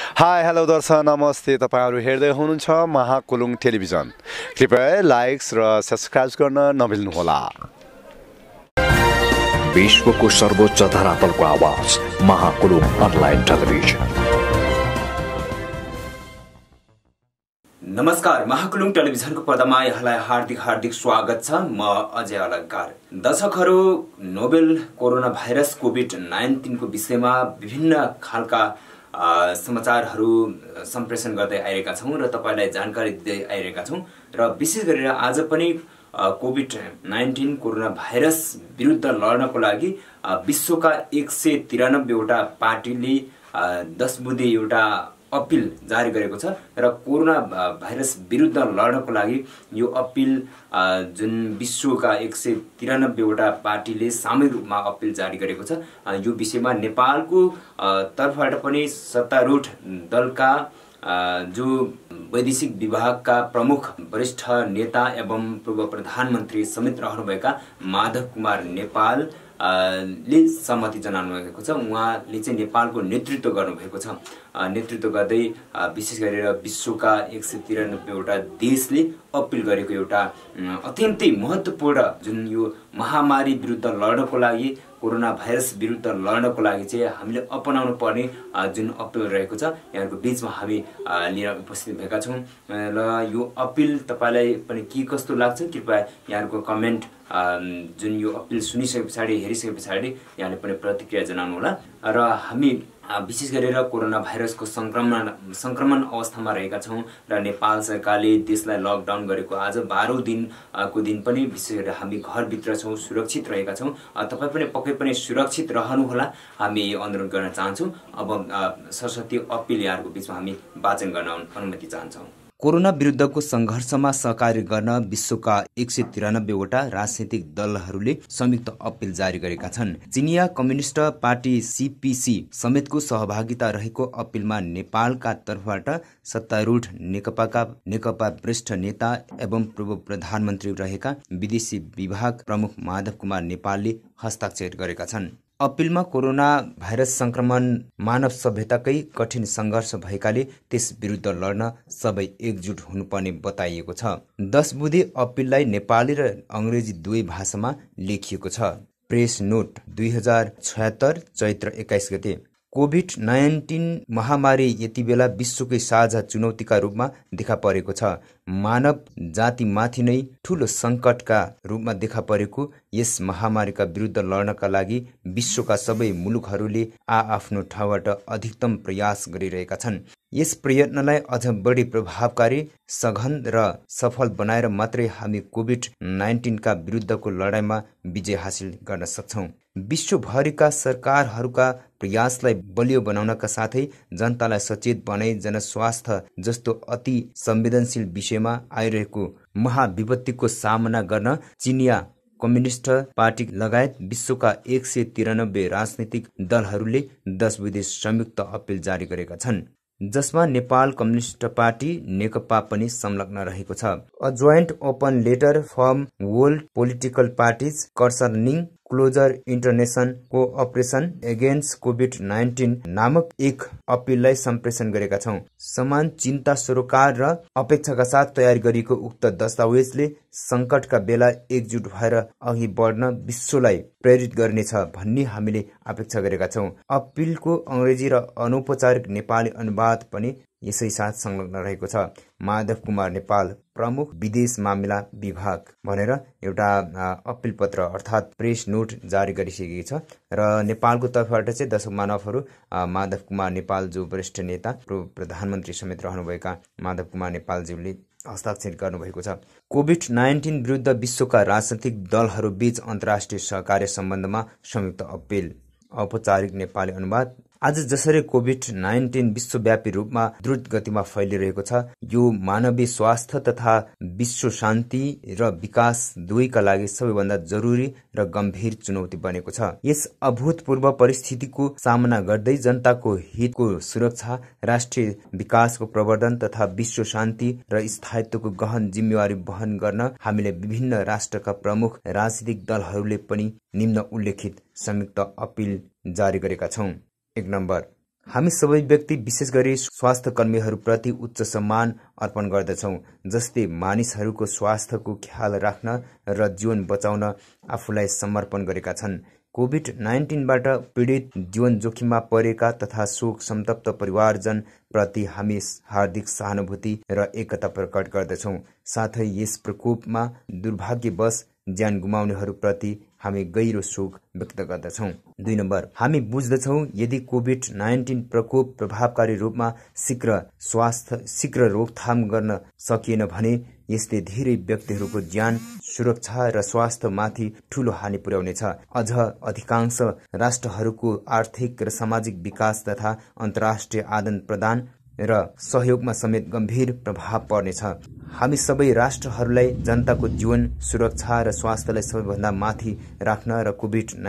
Hi hello दर्शक नमस्ते, तपाईहरु हेर्दै हुनुहुन्छ महाकुलुङ टेलिभिजन। कृपया लाइक्स र सब्स्क्राइब गर्न नबिल्नुहोला। विश्वको सर्वोच्च धरातलको आवाज महाकुलुङ अनलाइन टेलिभिजन। नमस्कार, महाकुलुङ टेलिभिजनको पर्दामा यहाँलाई हार्दिक स्वागत छ। म अजय अलंकार। दर्शकहरू, नोभेल कोरोना भाइरस कोभिड-19 को विषयमा विभिन्न खालका समाचारहरू सम्प्रेषण गर्दै आइरहेका छौं र तपाईलाई जानकारी दिँदै आइरहेका छौं र विशेष गरेर आज पनि कोभिड-19 कोरोना भाइरस विरुद्ध लड्नको लागि विश्वका 193 वटा पार्टीले 10 बुँदे एउटा अपिल जारी गरेको छ र कोरोना भाइरस विरुद्ध लड्नको लागि यो अपिल जुन विश्वका 193 वटा पार्टीले सामूहिक रूपमा अपिल जारी गरेको छ। यो विषयमा नेपालको तर्फबाट पनि सत्तारूढ दलका जो वैदेशिक विभागका प्रमुख वरिष्ठ नेता एवं पूर्व प्रधानमन्त्री समेत रहनुभएका माधव कुमार नेपाल ले सहमति जनाउनु भएको छ। उहाँले चाहिँ नेपालको नेतृत्व गर्नुभएको छ। नेतृत्व गर्दै विशेष गरेर विश्वका 193 वटा देशले अपिल गरेको एउटा अत्यन्तै महत्त्वपूर्ण जुन यो महामारी विरुद्ध लड्नको लागि, कोरोना भाइरस विरुद्ध लड्नको लागि चाहिँ हामीले अपनाउनु पर्ने जुन अपिल रहेको छ, यहाँको बीचमा हामी लिएर उपस्थित भएका छौं र यो अपिल तपाईलाई पनि के कस्तो लाग्छ कृपया यहाँको कमेन्ट जुन यो अपिल सुनिसके पछाडि हेरिसके पछाडि यहाँले पनि प्रतिक्रिया जनाउनु होला। र हामी विशेष गरेर कोरोना भाइरसको संक्रमण अवस्थामा रहेका छौं र नेपाल सरकारले देशलाई लकडाउन गरेको आज 12औं दिनको दिन पनि विशेष गरेर हामी घरभित्र छौं, सुरक्षित रहेका छौं। तपाई पनि पक्कै पनि सुरक्षित रहनुहोला, हामी अनुरोध गर्न चाहन्छौं। अब सरस्वती अपिल यहाँको बीचमा हामी वाचन गर्न अनुमति चाहन्छौं। कोरोना विरुद्धको संघर्षमा सहकार्य गर्न विश्वका 193 वटा राजनीतिक दलहरूले संयुक्त अपिल जारी गरेका छन्। चिनिया कम्युनिस्ट पार्टी सीपीसी समेतको सहभागिता रहेको अपिलमा नेपालका तर्फबाट सत्तारूढ नेकपा वरिष्ठ नेता एवं पूर्व प्रधानमन्त्री रहेका विदेशी विभाग प्रमुख माधव कुमार नेपालले हस्ताक्षर गरेका छन्। अपिलमा कोरोना भाइरस संक्रमण मानव सभ्यताकै कठिन संघर्ष भएकाले त्यस विरुद्ध लड्न सबै एकजुट हुनुपर्ने बताइएको छ। 10 बुँदे अपिललाई नेपाली र अंग्रेजी दुवै भाषामा लेखिएको छ। प्रेस नोट 2076 चैत्र 21 गते। कोभिड-19 महामारी यति बेला विश्वकै साझा चुनौतीका रूपमा देखा परेको छ। मानव जातिमाथि नै ठूलो संकटका रूपमा देखा परेको यस महामारीका विरुद्ध लड्नका लागि विश्वका सबै मुलुकहरूले आफ्नो ठाउँबाट अधिकतम प्रयास गरिरहेका छन्। यस प्रयत्नलाई अझ बढी प्रभावकारी, सघन र सफल बनाएर मात्रै हामी कोभिड-19 का विरुद्धको लडाईँमा विजय हासिल गर्न सक्छौं। विश्वभरिका सरकारहरूका प्रयासलाई बलियो बनाउनका साथै जनतालाई सचेत बनाई जनस्वास्थ्य जस्तो अति संवेदनशील विषयमा आइरहेको महाविपत्तिको सामना गर्न चिनिया कम्युनिस्ट पार्टी लगायत विश्वका 193 राजनीतिक दलहरूले 10 बुँदे संयुक्त अपिल जारी गरेका छन्, जसमा नेपाल कम्युनिस्ट पार्टी नेकपा पनि संलग्न रहेको छ। A joint open letter from world political parties concerning closer international cooperation against कोभिड-19 नामक एक अपिललाई सम्प्रेषण गरेका छौं। समान चिन्ता, सरोकार र अपेक्षाका साथ तयार गरिएको उक्त दस्तावेजले संकटका बेला एकजुट भएर अघि बढ्न विश्वलाई प्रेरित गर्नेछ भन्ने हामीले अपेक्षा गरेका छौं। अपिलको अंग्रेजी र अनौपचारिक नेपाली अनुवाद पनि यसै साथ संलग्न रहेको छ। माधव कुमार नेपाल, प्रमुख विदेश मामिला विभाग भनेर एउटा अपिल पत्र अर्थात् प्रेस नोट जारी गरिसकेको छ र नेपालको तर्फबाट चाहिँ दर्शक मानवहरू माधव कुमार नेपाल जो वरिष्ठ नेता प्रधानमन्त्री समेत रहनुभएका माधव कुमार नेपालज्यूले हस्ताक्षर गर्नुभएको छ। कोभिड-19 विरुद्ध विश्वका राजनीतिक दलहरू बीच अन्तर्राष्ट्रिय सहकार्य सम्बन्धमा संयुक्त अपिल। औपचारिक नेपाली अनुवाद। आज जसरी कोभिड-19 विश्वव्यापी रूपमा द्रुत गतिमा फैलिरहेको छ, यो मानवीय स्वास्थ्य तथा विश्व शान्ति र विकास दुवैका लागि सबैभन्दा जरुरी र गम्भीर चुनौती बनेको छ। यस अभूतपूर्व परिस्थितिको सामना गर्दै जनताको हितको सुरक्षा, राष्ट्रिय विकासको प्रवर्धन तथा विश्व शान्ति र स्थायित्वको गहन जिम्मेवारी वहन गर्न हामीले विभिन्न राष्ट्रका प्रमुख राजनीतिक दलहरूले पनि निम्न उल्लेखित संयुक्त अपिल जारी गरेका छौं। 1 नम्बर, हामी सबै व्यक्ति विशेष गरी स्वास्थ्य कर्मीहरूप्रति उच्च सम्मान अर्पण गर्दछौँ, जसले मानिसहरूको स्वास्थ्यको ख्याल राख्न र जीवन बचाउन आफूलाई समर्पण गरेका छन्। कोभिड-19बाट पीडित, जीवन जोखिममा परेका तथा शोक सन्तप्त परिवारजन प्रति हामी हार्दिक सहानुभूति र एकता प्रकट गर्दछौँ। साथै यस प्रकोपमा दुर्भाग्यवश ज्यान गुमाउनेहरूप्रति हामी गहिरो शोक व्यक्त गर्दछौँ। 2 नम्बर, हामी बुझ्दछौँ यदि कोभिड-19 प्रकोप प्रभावकारी रूपमा शीघ्र रोकथाम गर्न सकिएन भने यसले धेरै व्यक्तिहरूको ज्यान, सुरक्षा र स्वास्थ्यमाथि ठूलो हानि पुर्याउनेछ। अझ अधिकांश राष्ट्रहरूको आर्थिक र सामाजिक विकास तथा अन्तर्राष्ट्रिय आदान प्रदान र सहयोगमा समेत गम्भीर प्रभाव पर्नेछ। हामी सबै राष्ट्रहरूलाई जनताको जीवन, सुरक्षा र स्वास्थ्यलाई सबैभन्दा माथि राख्न र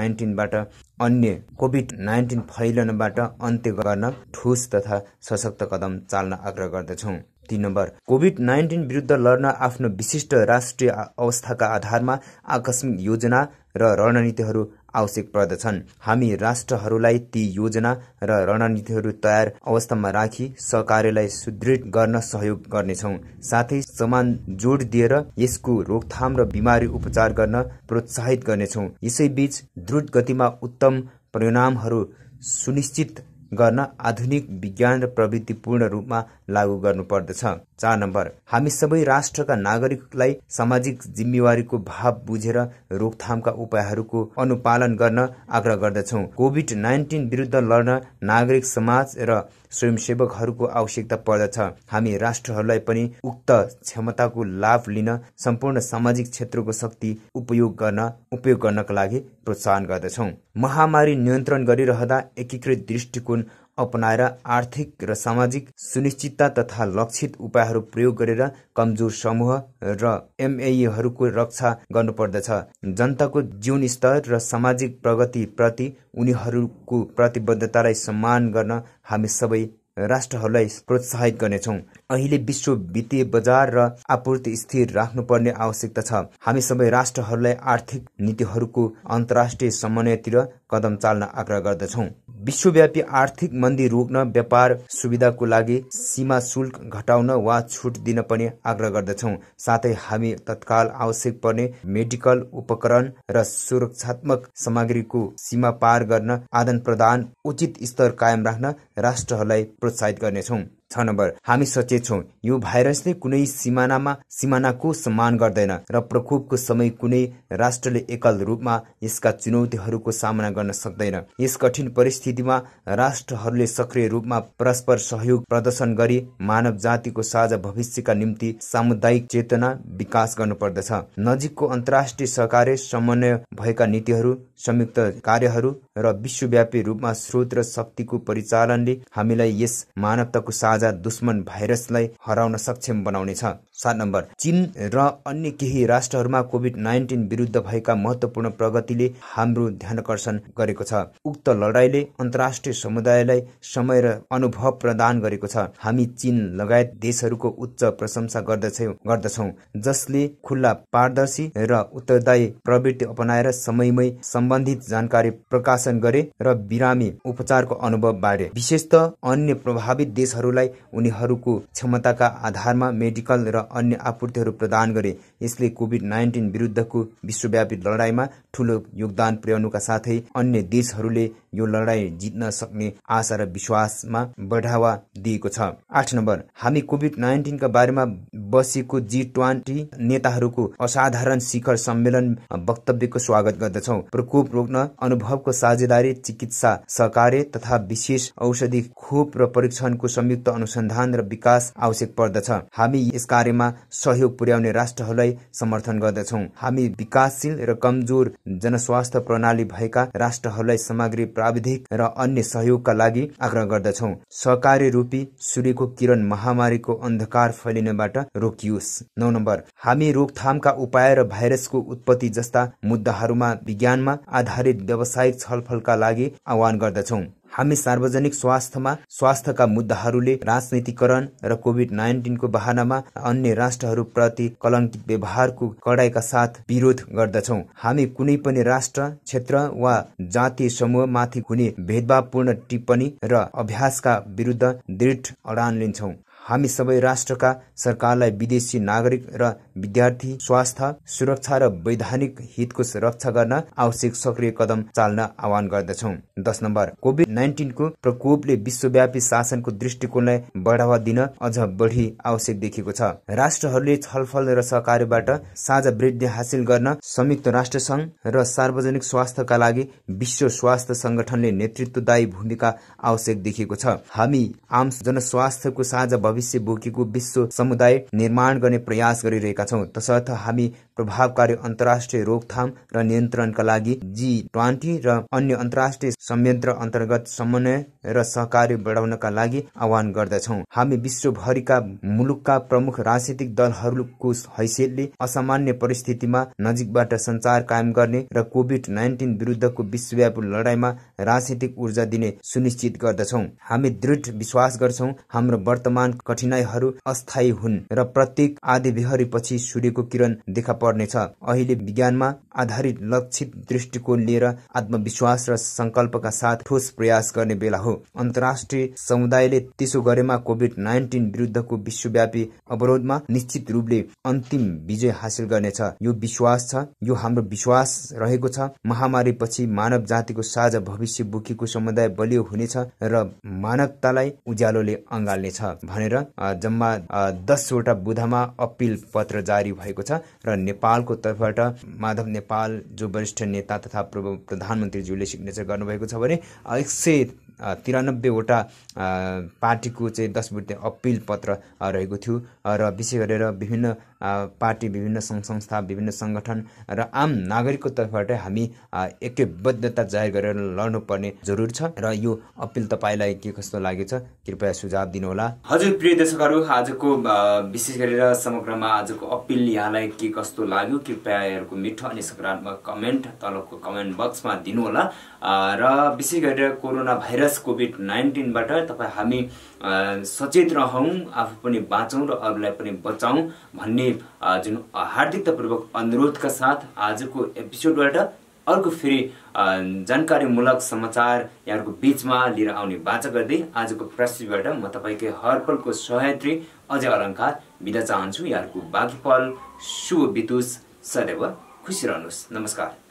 कोभिड-19 फैलनबाट अन्त्य गर्न ठोस तथा सशक्त कदम चाल्न आग्रह गर्दछौँ। 3 नम्बर, कोभिड-19 विरुद्ध लड्न आफ्नो विशिष्ट राष्ट्रिय अवस्थाका आधारमा आकस्मिक योजना र रणनीतिहरू आवश्यक पर्दछन्। हामी राष्ट्रहरूलाई ती योजना र रणनीतिहरू तयार अवस्थामा राखी सहकार्यलाई सुदृढ गर्न सहयोग गर्नेछौँ। साथै समान जोड दिएर यसको रोकथाम र बिमारी उपचार गर्न प्रोत्साहित गर्नेछौँ। यसैबीच द्रुत गतिमा उत्तम परिणामहरू सुनिश्चित गर्न आधुनिक विज्ञान र प्रविधि पूर्ण रूपमा लागू गर्नुपर्दछ। 4 नम्बर, हामी सबै राष्ट्रका नागरिकलाई सामाजिक जिम्मेवारीको भाव बुझेर रोकथामका उपायहरूको अनुपालन गर्न आग्रह गर्दछौँ। कोभिड-19 विरुद्ध लड्न नागरिक समाज र स्वयंसेवकहरूको आवश्यकता पर्दछ। हामी राष्ट्रहरूलाई पनि उक्त क्षमताको लाभ लिन सम्पूर्ण सामाजिक क्षेत्रको शक्ति उपयोग गर्नका लागि प्रोत्साहन गर्दछौँ। महामारी नियन्त्रण गरिरहँदा एकीकृत दृष्टिकोण अपनाएर आर्थिक र सामाजिक सुनिश्चितता तथा लक्षित उपायहरू प्रयोग गरेर कमजोर समूह र एमएईहरूको रक्षा गर्नुपर्दछ। जनताको जीवनस्तर र सामाजिक प्रगतिप्रति उनीहरूको प्रतिबद्धतालाई सम्मान गर्न हामी सबै राष्ट्रहरूलाई प्रोत्साहित गर्नेछौँ। अहिले विश्व वित्तीय बजार र आपूर्ति स्थिर राख्नुपर्ने आवश्यकता छ। हामी सबै राष्ट्रहरूलाई आर्थिक नीतिहरूको अन्तर्राष्ट्रिय समन्वयतिर कदम चाल्न आग्रह गर्दछौँ। विश्वव्यापी आर्थिक मन्दी रोक्न व्यापार सुविधाको लागि सीमा शुल्क घटाउन वा छुट दिन पनि आग्रह गर्दछौँ। साथै हामी तत्काल आवश्यक पर्ने मेडिकल उपकरण र सुरक्षात्मक सामग्रीको सीमा पार गर्न आदान प्रदान उचित स्तर कायम राख्न राष्ट्रहरूलाई प्रोत्साहित गर्नेछौँ। 6 नम्बर, हामी सचेत छौँ यो भाइरसले कुनै सिमानाको सम्मान गर्दैन र प्रकोपको समय कुनै राष्ट्रले एकल रूपमा यसका चुनौतीहरूको सामना गर्न सक्दैन। यस कठिन परिस्थितिमा राष्ट्रहरूले सक्रिय रूपमा परस्पर सहयोग प्रदर्शन गरी मानव जातिको साझा भविष्यका निम्ति सामुदायिक चेतना विकास गर्नुपर्दछ। नजिकको अन्तर्राष्ट्रिय सहकार्य, समन्वय भएका नीतिहरू, संयुक्त कार्यहरू र विश्वव्यापी रूपमा स्रोत र शक्तिको परिचालनले हामीलाई यस मानवताको साझा दुश्मन भाइरसलाई हराउन सक्षम बनाउनेछ। 7 नम्बर, चीन र अन्य केही राष्ट्रहरूमा कोभिड-19 विरुद्ध भएका महत्वपूर्ण प्रगतिले हाम्रो ध्यानकर्षण गरेको छ। उक्त लडाईले अन्तर्राष्ट्रिय समुदायलाई समय र अनुभव प्रदान गरेको छ। हामी चीन लगायत देशहरूको उच्च प्रशंसा गर्दछौँ जसले खुल्ला, पारदर्शी र उत्तरदायी प्रवृत्ति अपनाएर समयमै सम्बन्धित जानकारी प्रकाशन गरे र बिरामी उपचारको अनुभव बाँडे। विशेषतः अन्य प्रभावित देशहरूलाई उनीहरूको क्षमताका आधारमा मेडिकल र अन्य आपूर्तिहरू प्रदान गरे। यसले कोभिड-19 विरुद्धको विश्वव्यापी लडाईँमा ठूलो योगदान पुर्याउनुका साथै अन्य देशहरूले यो लडाईँ जित्न सक्ने आशा र विश्वासमा बढावा दिएको छ। 8 नम्बर, हामी कोभिड-19 का बारेमा बसेको G20 नेताहरूको असाधारण शिखर सम्मेलन वक्तव्यको स्वागत गर्दछौँ। प्रकोप रोक्न अनुभवको साझेदारी, चिकित्सा सहकार्य तथा विशेष औषधि खोप र परीक्षणको संयुक्त अनुसन्धान र विकास आवश्यक पर्दछ। हामी यस कार्यमा सहयोग पुर्याउने राष्ट्रहरूलाई समर्थन गर्दछौँ। हामी विकासशील र कमजोर जनस्वास्थ्य प्रणाली भएका राष्ट्रहरूलाई सामग्री, प्राविधिक र अन्य सहयोगका लागि आग्रह गर्दछौँ। सहकार्य रूपी सूर्यको किरण महामारीको अन्धकार फैलिनबाट रोकियोस्। 9 नम्बर, हामी रोकथामका उपाय र भाइरसको उत्पत्ति जस्ता मुद्दाहरूमा विज्ञानमा आधारित व्यावसायिक छलफलका लागि आह्वान गर्दछौँ। हामी सार्वजनिक स्वास्थ्यका मुद्दाहरूले राजनीतिकरण र कोभिड-19 को बहानामा अन्य राष्ट्रहरूप्रति कलंकित व्यवहारको कडाइका साथ विरोध गर्दछौं। हामी कुनै पनि राष्ट्र, क्षेत्र वा जातीय समूहमाथि हुने भेदभावपूर्ण टिप्पणी र अभ्यासका विरुद्ध दृढ अडान लिन्छौं। हामी सबै राष्ट्रका सरकारलाई विदेशी नागरिक र विद्यार्थी स्वास्थ्य सुरक्षा र वैधानिक हितको रक्षा गर्न आवश्यक सक्रिय कदम चाल्न आह्वान गर्दछौं। 10 नम्बर, कोभिड-19 को प्रकोपले विश्वव्यापी शासनको दृष्टिकोणलाई बढावा दिन अझ बढी आवश्यक देखिएको छ। राष्ट्रहरूले छलफल र सहकार्यबाट साझा वृद्धि हासिल गर्न संयुक्त राष्ट्र संघ र सार्वजनिक स्वास्थ्यका लागि विश्व स्वास्थ्य संगठनले नेतृत्वदायी भूमिका आवश्यक देखिएको छ। हामी आम जनस्वास्थ्यको साझा भविष्य बोकेको विश्व समुदाय निर्माण गर्ने प्रयास गरिरहेका छौं। तसर्थ हामी प्रभावकारी अन्तर्राष्ट्रिय रोकथाम र नियन्त्रणका लागि G20 र अन्य अन्तर्राष्ट्रिय संयन्त्र अन्तर्गत समन्वय र सहकार्य बढाउनका लागि आह्वान गर्दछौं। हामी विश्वभरिका मुलुकका प्रमुख राजनीतिक दलहरूको हैसियतले असामान्य परिस्थितिमा नजिकबाट सञ्चार कायम गर्ने र कोभिड-19 विरुद्धको विश्वव्यापी लडाईँमा राजनीतिक ऊर्जा दिने सुनिश्चित गर्दछौं। हामी दृढ विश्वास गर्छौं हाम्रो वर्तमान कठिनाइहरू अस्थायी हुन् र प्रत्येक आधी बेहरीपछि सूर्यको किरण देखा पर्नेछ। अहिले विज्ञानमा आधारित लक्षित दृष्टिकोण लिएर आत्मविश्वास र संकल्पका साथ ठोस प्रयास गर्ने बेला हो। अन्तर्राष्ट्रिय समुदायले त्यसो गरेमा कोभिड-19 विरुद्धको विश्वव्यापी अवरोधमा निश्चित रूपले अन्तिम विजय हासिल गर्नेछ। यो विश्वास छ, यो हाम्रो विश्वास रहेको छ। महामारी पछि मानव जातिको साझा भविष्य बोकेको समुदाय बलियो हुनेछ र मानवतालाई उज्यालोले अँगाल्नेछ भनेर जम्मा 10 वटा बुँदामा अपिल पत्र जारी भएको छ र नेपालको तर्फबाट माधव नेपाल जो वरिष्ठ नेता तथा पूर्व प्रधानमन्त्रीज्यूले सिग्नेचर गर्नुभएको छ भने 193 वटा पार्टीको चाहिँ 10 बुँदे अपिल पत्र रहेको थियो र विशेष गरेर विभिन्न पार्टी, विभिन्न संघ संस्था, विभिन्न संगठन र आम नागरिकको तर्फबाट हामी एकबद्धता जाहेर गरेर लड्नुपर्ने जरुरी छ र यो अपिल तपाईलाई के कस्तो लागेको छ कृपया सुझाव दिनुहोला। हजुर प्रिय दर्शकहरू, आजको विशेष गरेर समग्रमा आजको अपिल यहाँलाई के कस्तो लाग्यो कृपया यहाँको मिठो अनि सकारात्मक कमेन्ट तलको कमेन्ट बक्समा दिनुहोला र विशेष गरेर कोरोना भाइरस कोभिड-19 बाट तपाई हामी सचेत रहौं, आफू पनि बाँचौं र अरूलाई पनि बचाउँ भन्ने जुन हार्दिकतापूर्वक अनुरोधका साथ आजको एपिसोडबाट अर्को फेरि जानकारीमूलक समाचार यहाँको बीचमा लिएर आउने बाचा गर्दै आजको प्रस्तुतिबाट म तपाईकै हरपलको सहयात्री अजय अलङ्कार बिदा चाहन्छु। यहाँको बाँकी पल शुभ बितोस्, सदैव खुसी रहनुहोस्। नमस्कार।